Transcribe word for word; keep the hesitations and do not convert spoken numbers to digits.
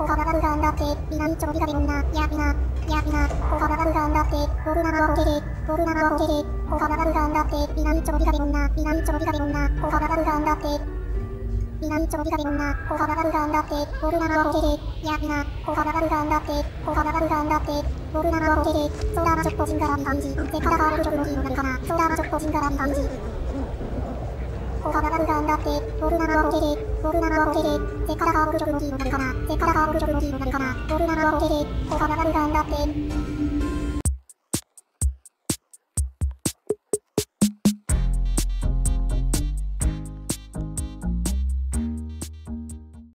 小川がるがんだって南町ビカで女やびなやびな小川がるがんだってボルナマをけでボルナマをけで小川がるがんだって南町ビカで女南町ビカで女小川がるがんだって南町ビカで女小川がるがんだってボルナマをけでやびな小川がるがんだって小川がるがんだってボルナマをけでそうだなちょっとジンガラビ感じせからがる曲の気になるかなそうだなちょっとジンガラビ感じ小川がるがんだってボルナマをけでボルナマをけでせからがる曲の気になるかなせからがる曲の気になるかなボルナマをけで小川がるがんだって